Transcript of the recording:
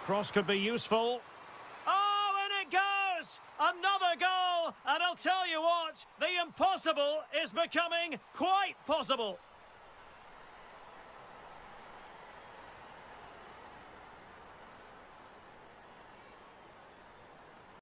cross could be useful. Oh, and it goes! Another goal! And I'll tell you what, the impossible is becoming quite possible.